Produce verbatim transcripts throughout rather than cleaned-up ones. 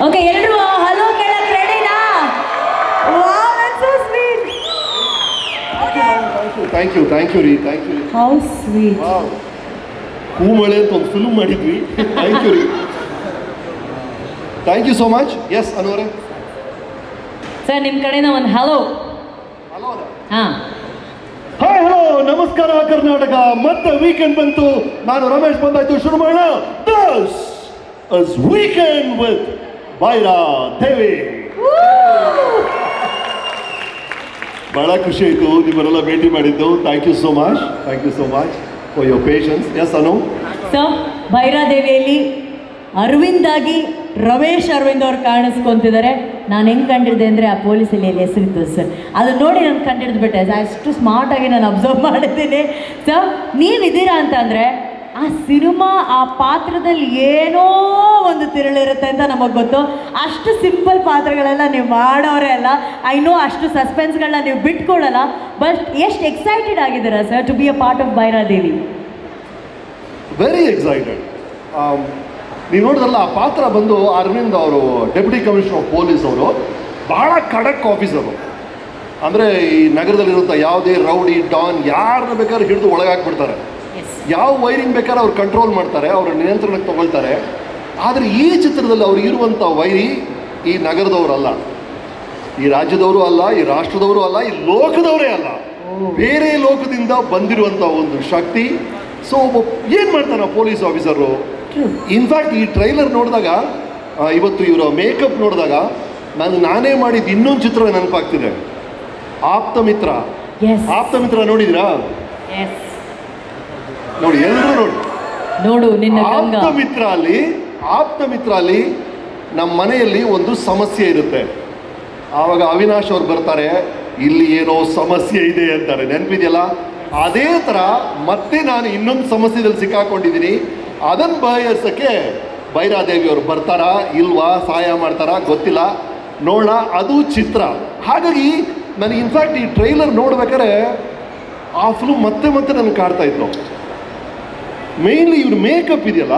Okay ಎಲ್ಲರೂ hello ಕೇಳಕ್ ರೆಡಿನಾ? Wow that's so sweet. Okay thank you thank you ರೀ thank you. How sweet. Wow ಹೂ ಮಳೆ ಅಂತ ಒಂದು ಫಿಲ್ಮ್ ಮಾಡಿದ್ವಿ. ಥ್ಯಾಂಕ್ ಯು ರೀ thank you so much. Yes ಅನುವರೇ ಸರ್ ನಿಮ್ಮ ಕಡೆಯಿಂದ ಒಂದು ಹಲೋ. ಹಲೋ ಹಾಂ ಹಾಯ್ ಹಲೋ ನಮಸ್ಕಾರ ಕರ್ನಾಟಕ. ಮತ್ತೆ ವೀಕೆಂಡ್ ಬಂತು. ನಾನು ರಮೇಶ್ ಬಂದಾಯ್ತು. ಶುರು ಮಾಡೋಣ. This is weekend with Bhairadevi. ಬಹಳ ಖುಷಿ ಆಯಿತು ನಿಮ್ಮನ್ನೆಲ್ಲ ಭೇಟಿ ಮಾಡಿದ್ದು. Thank you so much thank you so much for your patience. Yes Anu sir ಭೈರಾದೇವಿಯಲ್ಲಿ ಅರವಿಂದ್ ಆಗಿ ರಮೇಶ್ ಅರವಿಂದ್ ಅವ್ರು ಕಾಣಿಸ್ಕೊಂತಿದ್ದಾರೆ. ನಾನು ಹೆಂಗೆ ಕಂಡಿದ್ದೆ ಅಂದರೆ ಆ ಪೊಲೀಸಲ್ಲಿ ಅಲ್ಲಿ ಹೆಸರಿತ್ತು ಸರ್, ಅದನ್ನ ನೋಡಿ ನಾನು ಕಂಡಿಡ್ದುಬಿಟ್ಟೆ. ಅಷ್ಟು ಸ್ಮಾರ್ಟಾಗಿ ನಾನು ಅಬ್ಸರ್ವ್ ಮಾಡಿದ್ದೀನಿ. ಸರ್ ನೀವಿದ್ದೀರಾ ಅಂತ ಅಂದರೆ ಆ ಸಿನಿಮಾ ಆ ಪಾತ್ರದಲ್ಲಿ ಏನೋ ಒಂದು ತಿರುಳಿರುತ್ತೆ ಅಂತ ನಮಗೆ ಗೊತ್ತು. ಅಷ್ಟು ಸಿಂಪಲ್ ಪಾತ್ರಗಳೆಲ್ಲ ನೀವು ಮಾಡೋರೇ ಅಲ್ಲ. ಐ ನೋ ಅಷ್ಟು ಸಸ್ಪೆನ್ಸ್ಗಳನ್ನ ನೀವು ಬಿಟ್ಕೊಡಲ್ಲ. ಬಟ್ ಎಷ್ಟು ಎಕ್ಸೈಟೆಡ್ ಆಗಿದ್ದೀರಾ sir to be a part of Bhairadevi? Very excited. ನೀವು ನೋಡಿದ್ರಲ್ಲ ಆ ಪಾತ್ರ ಬಂದು ಅರವಿಂದ್ ಅವರು ಡೆಪ್ಯೂಟಿ ಕಮಿಷನರ್ ಆಫ್ ಪೊಲೀಸ್ ಅವರು. ಬಹಳ ಖಡಕ್ ಆಫೀಸರು. ಅಂದರೆ ಈ ನಗರದಲ್ಲಿರುವಂಥ ಯಾವುದೇ ರೌಡಿ ಡಾನ್ ಯಾರನ್ನ ಬೇಕಾದ್ರೆ ಹಿಡಿದು ಒಳಗಾಕ್ಬಿಡ್ತಾರೆ. ಯಾವ ವೈರಿಂಗ್ ಬೇಕಾದ್ರೆ ಅವ್ರು ಕಂಟ್ರೋಲ್ ಮಾಡ್ತಾರೆ, ಅವ್ರ ನಿಯಂತ್ರಣಕ್ಕೆ ತಗೊಳ್ತಾರೆ. ಆದರೆ ಈ ಚಿತ್ರದಲ್ಲಿ ಅವ್ರು ಇರುವಂಥ ವೈರಿ ಈ ನಗರದವರಲ್ಲ, ಈ ರಾಜ್ಯದವರು ಅಲ್ಲ, ಈ ರಾಷ್ಟ್ರದವರು ಅಲ್ಲ, ಈ ಲೋಕದವರೇ ಅಲ್ಲ, ಬೇರೆ ಲೋಕದಿಂದ ಬಂದಿರುವಂಥ ಒಂದು ಶಕ್ತಿ. ಸೊ ಏನು ಮಾಡ್ತಾನೆ ಪೊಲೀಸ್ ಆಫೀಸರು? ಇನ್ಫ್ಯಾಕ್ಟ್ ಈ ಟ್ರೈಲರ್ ನೋಡಿದಾಗ, ಇವತ್ತು ಇವರ ಮೇಕಪ್ ನೋಡಿದಾಗ ನಾನು ನಾನೇ ಮಾಡಿದ್ದು ಇನ್ನೊಂದು ಚಿತ್ರ ನೆನಪಾಗ್ತಿದೆ. ಆಪ್ತ ಮಿತ್ರ. ಆಪ್ತ ಮಿತ್ರ ನೋಡಿದ್ರಾ? ನೋಡಿ ಎಲ್ಲರೂ ನೋಡಿ ನೋಡು ನಿನ್ನ ಆಪ್ತ ಮಿತ್ರ ಅಲ್ಲಿ ಆಪ್ತ ಮಿತ್ರ ಅಲ್ಲಿ ನಮ್ಮ ಮನೆಯಲ್ಲಿ ಒಂದು ಸಮಸ್ಯೆ ಇರುತ್ತೆ. ಆವಾಗ ಅವಿನಾಶ್ ಅವ್ರು ಬರ್ತಾರೆ, ಇಲ್ಲಿ ಏನೋ ಸಮಸ್ಯೆ ಇದೆ ಅಂತಾರೆ. ನೆನಪಿದೆಯಲ್ಲ? ಅದೇ ಥರ ಮತ್ತೆ ನಾನು ಇನ್ನೊಂದು ಸಮಸ್ಯೆದಲ್ಲಿ ಸಿಕ್ಕಾಕೊಂಡಿದ್ದೀನಿ. ಅದನ್ನು ಬಗೆಹರಿಸೋಕ್ಕೆ ಭೈರಾದೇವಿ ಅವರು ಬರ್ತಾರಾ ಇಲ್ವಾ, ಸಹಾಯ ಮಾಡ್ತಾರಾ ಗೊತ್ತಿಲ್ಲ, ನೋಡೋಣ. ಅದು ಚಿತ್ರ. ಹಾಗಾಗಿ ನನಗೆ ಇನ್ಫ್ಯಾಕ್ಟ್ ಈ ಟ್ರೈಲರ್ ನೋಡ್ಬೇಕಾದ್ರೆ ಆ ಫಿಲ್ಮ್ ಮತ್ತೆ ಮತ್ತೆ ನನಗೆ ಕಾಡ್ತಾ ಇತ್ತು. ಮೇನ್ಲಿ ಇವ್ರ ಮೇಕಪ್ ಇದೆಯಲ್ಲ,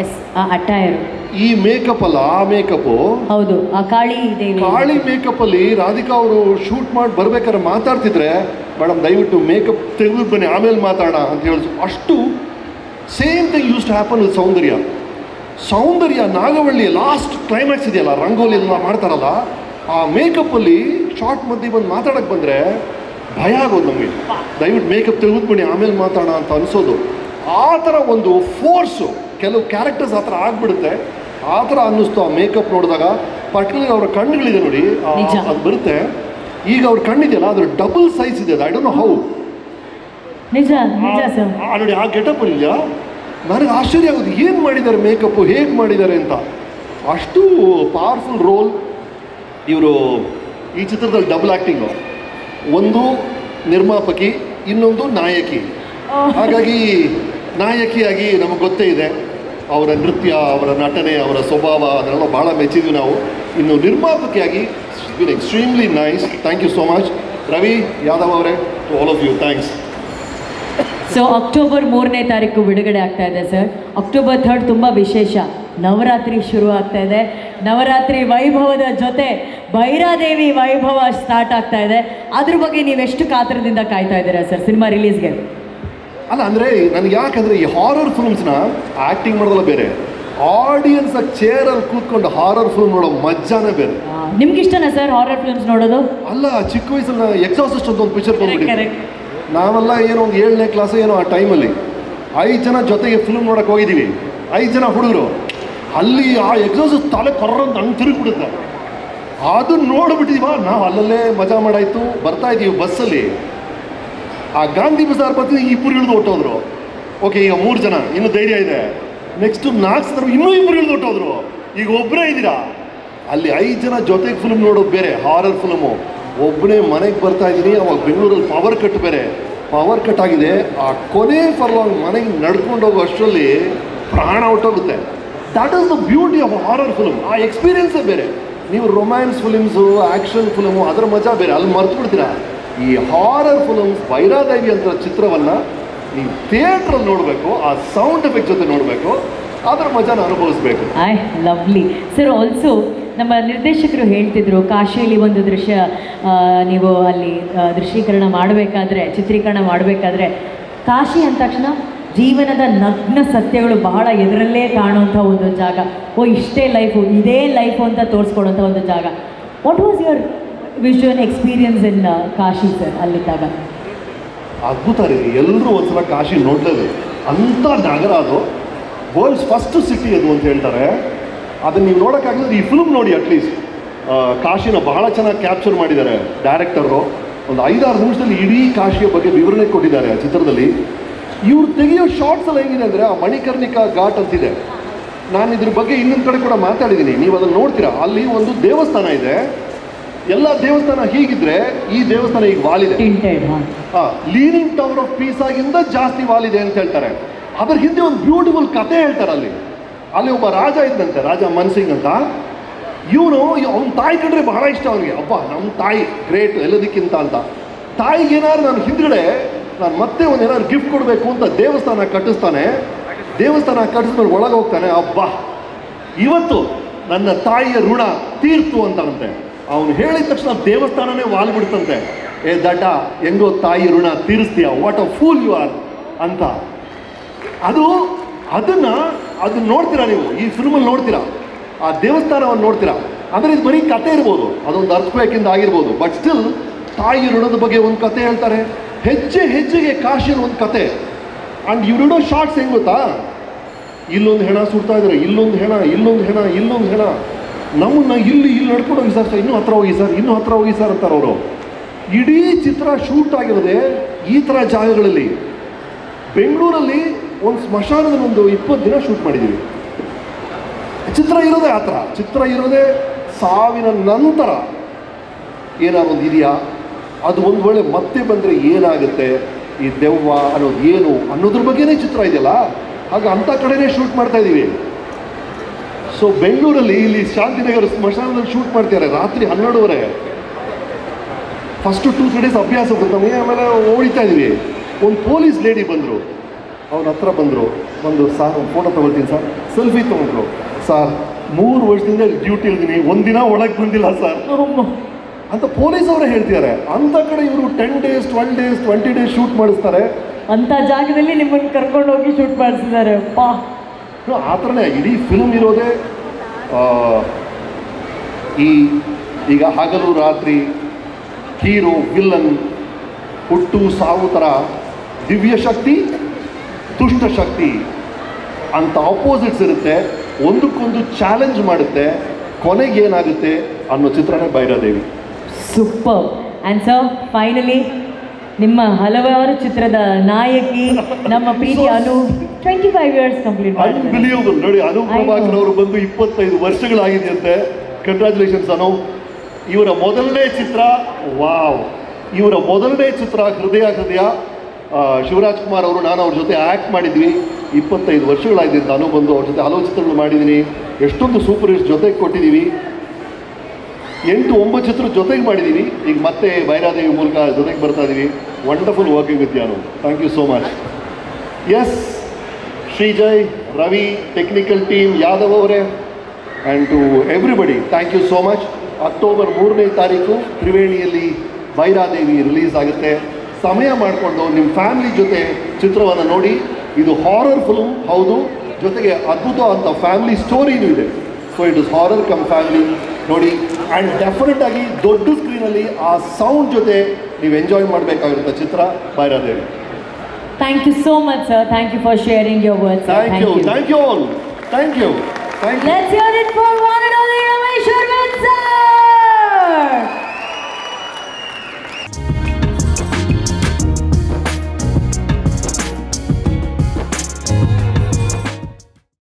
ಈ ಮೇಕಪ್ ಅಲ್ಲ ಆ ಮೇಕಪ್ಪು. ಹೌದು, ಆ ಕಾಳಿ ಕಾಳಿ ಮೇಕಪ್ ಅಲ್ಲಿ ರಾಧಿಕಾ ಅವರು ಶೂಟ್ ಮಾಡಿ ಬರ್ಬೇಕಾದ್ರೆ ಮಾತಾಡ್ತಿದ್ರೆ, ಮೇಡಮ್ ದಯವಿಟ್ಟು ಮೇಕಪ್ ತೆಗೆದು ಬನ್ನಿ ಆಮೇಲೆ ಮಾತಾಡೋಣ ಅಂತ ಹೇಳಿ. ಅಷ್ಟು same thing use to happen with Soundarya. Soundarya Nagavalli last climax ಇದೆಯಲ್ಲ, ರಂಗೋಲಿ ಎಲ್ಲ ಮಾಡ್ತಾರಲ್ಲ, ಆ ಮೇಕಪ್ಪಲ್ಲಿ ಶಾರ್ಟ್ ಮಧ್ಯೆ ಬಂದು ಮಾತಾಡೋಕ್ಕೆ ಬಂದರೆ ಭಯ ಆಗೋದು ನಮಗೆ. ದಯವಿಟ್ಟು ಮೇಕಪ್ ತೆಗೆದುಬಿಡಿ ಆಮೇಲೆ ಮಾತಾಡೋಣ ಅಂತ ಅನಿಸೋದು. ಆ ಥರ ಒಂದು ಫೋರ್ಸು ಕೆಲವು ಕ್ಯಾರೆಕ್ಟರ್ಸ್ ಆ ಥರ ಆಗಿಬಿಡುತ್ತೆ. ಆ ಥರ ಅನ್ನಿಸ್ತು ಆ ಮೇಕಪ್ ನೋಡಿದಾಗ. ಪರ್ಟಿಕ್ಯುಲರ್ ಅವರ ಕಣ್ಣುಗಳಿದೆ ನೋಡಿ, ಅದು ಬರುತ್ತೆ. ಈಗ ಅವ್ರ ಕಣ್ಣಿದೆಯಲ್ಲ ಅದ್ರ ಡಬಲ್ ಸೈಜ್ ಇದೆ. I don't know how. ನಿಜ ನಿಜ ಸರ್. ನೋಡಿ ಆ ಗೆಟಪ್ ಇದೆಯಾ, ನನಗೆ ಆಶ್ಚರ್ಯ ಆಗೋದು ಏನು ಮಾಡಿದ್ದಾರೆ ಮೇಕಪ್ಪು, ಹೇಗೆ ಮಾಡಿದ್ದಾರೆ ಅಂತ. ಅಷ್ಟು ಪವರ್ಫುಲ್ ರೋಲ್ ಇವರು ಈ ಚಿತ್ರದಲ್ಲಿ. ಡಬಲ್ ಆ್ಯಕ್ಟಿಂಗು, ಒಂದು ನಿರ್ಮಾಪಕಿ, ಇನ್ನೊಂದು ನಾಯಕಿ. ಹಾಗಾಗಿ ನಾಯಕಿಯಾಗಿ ನಮಗೆ ಗೊತ್ತೇ ಇದೆ ಅವರ ನೃತ್ಯ, ಅವರ ನಟನೆ, ಅವರ ಸ್ವಭಾವ, ಅದನ್ನೆಲ್ಲ ಭಾಳ ಮೆಚ್ಚಿದ್ವಿ ನಾವು. ಇನ್ನು ನಿರ್ಮಾಪಕಿಯಾಗಿ been extremely nice. Thank you so much Ravi Yadav ಅವರೇ, to all of you thanks. So October ಮೂರನೇ ತಾರೀಕು ಬಿಡುಗಡೆ ಆಗ್ತಾ ಇದೆ ಸರ್. ಅಕ್ಟೋಬರ್ ಥರ್ಡ್ ತುಂಬ ವಿಶೇಷ, ನವರಾತ್ರಿ ಶುರು ಆಗ್ತಾ ಇದೆ. ನವರಾತ್ರಿ ವೈಭವದ ಜೊತೆ ಭೈರಾದೇವಿ ವೈಭವ ಸ್ಟಾರ್ಟ್ ಆಗ್ತಾ ಇದೆ. ಅದ್ರ ಬಗ್ಗೆ ನೀವೆಷ್ಟು ಕಾತರದಿಂದ ಕಾಯ್ತಾ ಇದ್ದೀರಾ ಸರ್ ಸಿನಿಮಾ ರಿಲೀಸ್ಗೆ? ಅಲ್ಲ ಅಂದರೆ ನನಗೆ ಯಾಕಂದರೆ ಈ ಹಾರರ್ ಫಿಲ್ಮ್ಸ್ನ ಆ್ಯಕ್ಟಿಂಗ್ ಮಾಡೋದಲ್ಲ ಬೇರೆ, ಆಡಿಯನ್ಸ್ ಆ ಚೇರಲ್ಲಿ ಕೂತ್ಕೊಂಡು ಹಾರರ್ ಫಿಲ್ಮ್ ನೋಡೋ ಮಜ್ಜಾನೇ ಬೇರೆ. ನಿಮ್ಗೆ ಇಷ್ಟನಾ ಸರ್ ಹಾರರ್ ಫಿಲ್ಮ್ಸ್ ನೋಡೋದು? ಅಲ್ಲ, ಚಿಕ್ಕ ವಯಸ್ಸಲ್ಲಿ ಎಕ್ಸಾಸಿಸ್ಟ್ ಅಂತ ಒಂದು ಪಿಕ್ಚರ್ ಬಂದ್ಬಿಟ್ಟಿದೆ. ನಾವೆಲ್ಲ ಏನೋ ಒಂದು ಏಳನೇ ಕ್ಲಾಸ್ ಏನೋ ಆ ಟೈಮಲ್ಲಿ ಐದು ಜನ ಜೊತೆಗೆ ಫಿಲ್ಮ್ ನೋಡೋಕೆ ಹೋಗಿದ್ದೀವಿ. ಐದು ಜನ ಹುಡುಗರು. ಅಲ್ಲಿ ಆ ಎಕ್ಸಾಸಿಸ್ಟ್ ತಲೆ ಕೊರ್ರಂತ ಹಂಗೆ ತಿರುಗಿಬಿಡುತ್ತೆ. ಅದನ್ನು ನೋಡಿಬಿಟ್ಟಿದೀವ ನಾವು. ಅಲ್ಲಲ್ಲೇ ಮಜಾ ಮಾಡಾಯಿತು. ಬರ್ತಾ ಇದ್ದೀವಿ ಬಸ್ಸಲ್ಲಿ, ಆ ಗಾಂಧಿ ಬಜಾರ್ ಬರ್ತೀನಿ, ಇಬ್ಬರು ಇಳಿದು ಹೊಟ್ಟೋದ್ರು. ಓಕೆ, ಈಗ ಮೂರು ಜನ, ಇನ್ನೂ ಧೈರ್ಯ ಇದೆ. ನೆಕ್ಸ್ಟು ನಾಲ್ಕು ಸಲ ಇನ್ನೂ ಇಬ್ಬರು ಇಳಿದು ಹೊಟ್ಟೋದ್ರು. ಈಗ ಒಬ್ಬರೇ ಇದ್ದೀರಾ. ಅಲ್ಲಿ ಐದು ಜನ ಜೊತೆಗೆ ಫಿಲ್ಮ್ ನೋಡೋದು ಬೇರೆ, ಹಾರರ್ ಫಿಲ್ಮು. ಒಬ್ಬನೇ ಮನೆಗೆ ಬರ್ತಾ ಇದ್ದೀನಿ. ಅವಾಗ ಬೆಂಗಳೂರಲ್ಲಿ ಪವರ್ ಕಟ್ ಬೇರೆ, ಪವರ್ ಕಟ್ ಆಗಿದೆ. ಆ ಕೊನೆ ಫರ್ಲಾಂಗ್ ಮನೆಗೆ ನಡ್ಕೊಂಡು ಹೋಗೋ ಅಷ್ಟರಲ್ಲಿ ಪ್ರಾಣ ಹೊಟ್ಟೋಗುತ್ತೆ. That is the beauty of horror film. ಆ ಎಕ್ಸ್ಪೀರಿಯನ್ಸೇ ಬೇರೆ. ನೀವು ರೊಮ್ಯಾನ್ಸ್ ಫಿಲ್ಮ್ಸು, ಆ್ಯಕ್ಷನ್ ಫಿಲ್ಮು, ಅದರ ಮಜಾ ಬೇರೆ. ಅಲ್ಲಿ ಮರ್ತು ಬಿಡ್ತೀರಾ. ಈ ಹಾರರ್ ಫಿಲ್ಮ್ಸ್ ಭೈರಾದೇವಿ ಅಂತ ಚಿತ್ರವನ್ನು ನೀವು ಥಿಯೇಟ್ರಲ್ಲಿ ನೋಡಬೇಕು, ಆ ಸೌಂಡ್ ಎಫೆಕ್ಟ್ ಜೊತೆ ನೋಡಬೇಕು, ಅದರ ಮಜಾನ ಅನುಭವಿಸ್ಬೇಕು. I lovely sir. ಆಲ್ಸೋ ನಮ್ಮ ನಿರ್ದೇಶಕರು ಹೇಳ್ತಿದ್ರು ಕಾಶಿಯಲ್ಲಿ ಒಂದು ದೃಶ್ಯ ಆ, ನೀವು ಅಲ್ಲಿ ಆ, ದೃಶ್ಯೀಕರಣ ಮಾಡಬೇಕಾದ್ರೆ ಚಿತ್ರೀಕರಣ ಮಾಡಬೇಕಾದ್ರೆ ಕಾಶಿ ಅಂದ ತಕ್ಷಣ ಜೀವನದ ನಗ್ನ ಸತ್ಯಗಳು ಬಹಳ ಎದುರಲ್ಲೇ ಕಾಣುವಂಥ ಒಂದು ಜಾಗ. ಓ ಇಷ್ಟೇ ಲೈಫು, ಇದೇ ಲೈಫು ಅಂತ ತೋರಿಸ್ಕೊಡುವಂಥ ಒಂದು ಜಾಗ. What was your visual experience in Kashi sir ಅಲ್ಲಿದ್ದಾಗ? ಅದ್ಭುತ ರೀ, ಎಲ್ಲರೂ ಒಂದ್ಸಲ ಕಾಶಿ ನೋಡಲೇಬೇಕು. ಅಂಥ ನಗರ ಅದು, ವರ್ಲ್ಡ್ಸ್ ಫಸ್ಟ್ ಸಿಟಿ ಅದು ಅಂತ ಹೇಳ್ತಾರೆ. ಅದನ್ನು ನೀವು ನೋಡೋಕ್ಕಾಗಲಿದ್ರೆ ಈ ಫಿಲ್ಮ್ ನೋಡಿ. ಅಟ್ಲೀಸ್ಟ್ ಕಾಶಿನ ಬಹಳ ಚೆನ್ನಾಗಿ ಕ್ಯಾಪ್ಚರ್ ಮಾಡಿದ್ದಾರೆ ಡೈರೆಕ್ಟರು. ಒಂದು ಐದಾರು ನಿಮಿಷದಲ್ಲಿ ಇಡೀ ಕಾಶಿಯ ಬಗ್ಗೆ ವಿವರಣೆ ಕೊಟ್ಟಿದ್ದಾರೆ ಆ ಚಿತ್ರದಲ್ಲಿ. ಇವ್ರು ತೆಗೆಯೋ ಶಾರ್ಟ್ಸ್ ಎಲ್ಲ ಹೇಗಿದೆ ಅಂದರೆ, ಆ ಮಣಿಕರ್ಣಿಕಾ ಘಾಟ್ ಅಂತಿದೆ. ನಾನು ಇದ್ರ ಬಗ್ಗೆ ಇನ್ನೊಂದು ಕಡೆ ಕೂಡ ಮಾತಾಡಿದ್ದೀನಿ, ನೀವು ಅದನ್ನು ನೋಡ್ತೀರಾ. ಅಲ್ಲಿ ಒಂದು ದೇವಸ್ಥಾನ ಇದೆ. ಎಲ್ಲ ದೇವಸ್ಥಾನ ಹೀಗಿದ್ರೆ ಈ ದೇವಸ್ಥಾನ ಈಗ ವಾಲಿದೆ. ಹಾಂ, ಲೀನಿಂಗ್ ಟವರ್ ಆಫ್ ಪೀಸ್ ಆಗಿಂದ ಜಾಸ್ತಿ ವಾಲಿದೆ ಅಂತ ಹೇಳ್ತಾರೆ. ಅದ್ರ ಹಿಂದೆ ಒಂದು ಬ್ಯೂಟಿಫುಲ್ ಕತೆ ಹೇಳ್ತಾರೆ. ಅಲ್ಲಿ ಅಲ್ಲಿ ಒಬ್ಬ ರಾಜ ಇದ್ದಂತೆ, ರಾಜ ಮನ್ಸಿಂಗ್ ಅಂತ. ಇವನು ಅವನ ತಾಯಿ ಕಂಡ್ರೆ ಬಹಳ ಇಷ್ಟ ಅವನಿಗೆ. ಅಪ್ಪ ನಮ್ಮ ತಾಯಿ ಗ್ರೇಟ್ ಎಲ್ಲದಕ್ಕಿಂತ ಅಂತ. ತಾಯಿಗೆ ಏನಾದ್ರು ನಾನು ಹಿಂದ್ಗಡೆ ನಾನು ಮತ್ತೆ ಒಂದು ಏನಾದ್ರು ಗಿಫ್ಟ್ ಕೊಡಬೇಕು ಅಂತ ದೇವಸ್ಥಾನ ಕಟ್ಟಿಸ್ತಾನೆ. ದೇವಸ್ಥಾನ ಕಟ್ಟಿಸ್ಮೇಲೆ ಒಳಗೆ ಹೋಗ್ತಾನೆ. ಅಬ್ಬಾ ಇವತ್ತು ನನ್ನ ತಾಯಿಯ ಋಣ ತೀರ್ತು ಅಂತಾನಂತೆ. ಅವನು ಹೇಳಿದ ತಕ್ಷಣ ದೇವಸ್ಥಾನನೇ ವಾಲ್ಬಿಡ್ತಂತೆ. ಏ ದಡ್ಡ, ಹೆಂಗೋ ತಾಯಿ ಋಣ ತೀರಿಸ್ತೀಯ, what a fool you are ಅಂತ. ಅದು ಅದನ್ನು ಅದನ್ನ ನೋಡ್ತೀರಾ ನೀವು, ಈ ಫಿಲ್ಮಲ್ಲಿ ನೋಡ್ತೀರಾ, ಆ ದೇವಸ್ಥಾನವನ್ನು ನೋಡ್ತೀರಾ. ಅಂದರೆ ಇದು ಬರೀ ಕತೆ ಇರ್ಬೋದು, ಅದೊಂದು ಅರ್ಥಕ್ವೇಕಿಂದ ಆಗಿರ್ಬೋದು, ಬಟ್ ಸ್ಟಿಲ್ ತಾಯಿ ಋಣದ ಬಗ್ಗೆ ಒಂದು ಕತೆ ಹೇಳ್ತಾರೆ. ಹೆಜ್ಜೆ ಹೆಜ್ಜೆಗೆ ಕಾಶಿಯಲ್ಲಿ ಒಂದು ಕತೆ. ಆ್ಯಂಡ್ ಇವ್ರಿಡೋ ಶಾರ್ಟ್ಸ್ ಹೆಂಗೆ ಗೊತ್ತಾ, ಇಲ್ಲೊಂದು ಹೆಣ ಸುಡ್ತಾ ಇದ್ದಾರೆ, ಇಲ್ಲೊಂದು ಹೆಣ, ಇಲ್ಲೊಂದು ಹೆಣ, ಇಲ್ಲೊಂದು ಹೆಣ. ನಮ್ಮನ್ನ ಇಲ್ಲಿ ಇಲ್ಲಿ ನಡ್ಕೊಂಡು ಹೋಗಿ ಸರ್, ಇನ್ನೂ ಹತ್ರ ಹೋಗಿ ಸರ್, ಇನ್ನೂ ಹತ್ರ ಹೋಗಿ ಸರ್ ಅಂತಾರೆ ಅವರು. ಇಡೀ ಚಿತ್ರ ಶೂಟ್ ಆಗಿರೋದೆ ಈ ಥರ ಜಾಗಗಳಲ್ಲಿ. ಬೆಂಗಳೂರಲ್ಲಿ ಒಂದು ಸ್ಮಶಾನದಲ್ಲಿ ಒಂದು ಇಪ್ಪತ್ತು ದಿನ ಶೂಟ್ ಮಾಡಿದ್ದೀವಿ. ಚಿತ್ರ ಇರೋದೇ ಆ ಥರ. ಚಿತ್ರ ಇರೋದೇ ಸಾವಿನ ನಂತರ ಏನಾದ್ರು ಒಂದು ಇದೆಯಾ, ಅದು ಒಂದು ವೇಳೆ ಮತ್ತೆ ಬಂದರೆ ಏನಾಗುತ್ತೆ, ಈ ದೆವ್ವ ಅನ್ನೋದು ಏನು ಅನ್ನೋದ್ರ ಬಗ್ಗೆನೇ ಚಿತ್ರ ಇದೆಯಲ್ಲ. ಹಾಗೆ ಅಂಥ ಕಡೆನೇ ಶೂಟ್ ಮಾಡ್ತಾ ಇದ್ದೀವಿ. ಸೊ ಬೆಂಗಳೂರಲ್ಲಿ ಇಲ್ಲಿ ಶಾಂತಿನಗರ ಸ್ಮಶಾನದಲ್ಲಿ ಶೂಟ್ ಮಾಡ್ತಾರೆ ರಾತ್ರಿ ಹನ್ನೆರಡುವರೆ. ಫಸ್ಟು ಟೂ ತ್ರೀ ಡೇಸ್ ಅಭ್ಯಾಸ ಬರುತ್ತೆ ನಮಗೆ. ಆಮೇಲೆ ಓಡಿತಾ ಇದ್ವಿ. ಒಂದು ಪೊಲೀಸ್ ಲೇಡಿ ಬಂದರು, ಅವ್ರ ಹತ್ರ ಬಂದರು. ಬಂದು ಸರ್ ಒಂದು ಫೋಟೋ ತೊಗೊಳ್ತೀನಿ ಸರ್. ಸೆಲ್ಫಿ ತೊಗೊಂಡ್ರು. ಸರ್ ಮೂರು ವರ್ಷದಿಂದ ಡ್ಯೂಟಿ ಇರ್ತೀನಿ, ಒಂದಿನ ಒಳಗೆ ಬಂದಿಲ್ಲ ಸರ್ ಅಂತ ಪೊಲೀಸ್ ಅವರೇ ಹೇಳ್ತಿದ್ದಾರೆ. ಅಂಥ ಕಡೆ ಇವರು ten days twelve days twenty days shoot ಮಾಡಿಸ್ತಾರೆ. ಅಂಥ ಜಾಗದಲ್ಲಿ ನಿಮ್ಮನ್ನು ಕರ್ಕೊಂಡು ಹೋಗಿ ಶೂಟ್ ಮಾಡಿಸಿದ್ದಾರೆ. ಪಾ ಆ ಥರನೇ ಇಡೀ ಫಿಲ್ಮ್ ಇರೋದೇ. ಈ ಈಗ ಹಗಲು ರಾತ್ರಿ, ಹೀರೋ ವಿಲ್ಲನ್, ಹುಟ್ಟು ಸಾವು ಥರ, ದಿವ್ಯ ಶಕ್ತಿ ದುಷ್ಟ ಶಕ್ತಿ ಅಂತ ಆಪೋಸಿಟ್ಸ್ ಇರುತ್ತೆ. ಒಂದಕ್ಕೊಂದು ಚಾಲೆಂಜ್ ಮಾಡುತ್ತೆ. ಕೊನೆಗೆ ಏನಾಗುತ್ತೆ ಅನ್ನೋ ಚಿತ್ರನೇ Bhairadevi. Super. And sir finally ನಿಮ್ಮ ಹಲವಾರು ಚಿತ್ರದ ನಾಯಕಿ ನಮ್ಮ ಪ್ರೀತಿ Anu twenty five years complete ಮಾಡಿ. ಅನ್ಬಿಲಿಯಬಲ್ ನೋಡಿ, ಅನು ಪ್ರಭಾಕರ್ ಅವರು ಬಂದು ಇಪ್ಪತ್ತೈದು ವರ್ಷಗಳಾಗಿದೆಯಂತೆ. ಕಂಗ್ರ್ಯಾಚುಲೇಷನ್ಸ್ ಅನು. ಇವರ ಮೊದಲನೇ ಚಿತ್ರ, ವಾವ್, ಇವರ ಮೊದಲನೇ ಚಿತ್ರ ಹೃದಯ ಹೃದಯ. ಶಿವರಾಜ್ ಕುಮಾರ್ ಅವರು, ನಾನು ಅವ್ರ ಜೊತೆ ಆ್ಯಕ್ಟ್ ಮಾಡಿದ್ವಿ. ಇಪ್ಪತ್ತೈದು ವರ್ಷಗಳಾಗಿದೆ ಅಂತ ಅನು ಬಂದು ಅವ್ರ ಜೊತೆ ಹಲವು ಚಿತ್ರಗಳು ಮಾಡಿದ್ದೀನಿ. ಎಷ್ಟೊಂದು ಸೂಪರ್ ಹಿಟ್ಸ್ ಜೊತೆಗೆ ಕೊಟ್ಟಿದ್ದೀವಿ. ಎಂಟು ಒಂಬತ್ತು ಚಿತ್ರ ಜೊತೆಗೆ ಮಾಡಿದ್ದೀವಿ. ಈಗ ಮತ್ತೆ ಭೈರಾದೇವಿ ಮೂಲಕ ಜೊತೆಗೆ ಬರ್ತಾ ಇದ್ದೀವಿ. ವಂಡರ್ಫುಲ್ ವರ್ಕಿಂಗ್ ವಿತ್ ಯಾನು. Thank you so much. Yes, Shreejay, Ravi, technical team, Yadav ಅವರೇ, and to everybody thank you so much. October ಮೂರನೇ ತಾರೀಕು ತ್ರಿವೇಣಿಯಲ್ಲಿ ಭೈರಾದೇವಿ ರಿಲೀಸ್ ಆಗುತ್ತೆ. ಸಮಯ ಮಾಡಿಕೊಂಡು ನಿಮ್ಮ ಫ್ಯಾಮಿಲಿ ಜೊತೆ ಚಿತ್ರವನ್ನು ನೋಡಿ. ಇದು ಹಾರರ್ ಫಿಲ್ಮ್ ಹೌದು, ಜೊತೆಗೆ ಅದ್ಭುತ ಅಂತ ಫ್ಯಾಮಿಲಿ ಸ್ಟೋರಿನೂ ಇದೆ. So it is horror cum family ನೋಡಿ. ಆ್ಯಂಡ್ ಡೆಫಿನೆಟ್ ಆಗಿ ದೊಡ್ಡ ಸ್ಕ್ರೀನಲ್ಲಿ ಆ ಸೌಂಡ್ ಜೊತೆ ನೀವು ಎಂಜಾಯ್ ಮಾಡಬೇಕಾಗಿರುತ್ತೆ ಚಿತ್ರ Bhairadevi. Thank you so much sir. Thank you for sharing your words. Thank you thank you all. Thank you thank you. Let's hear it for one and all.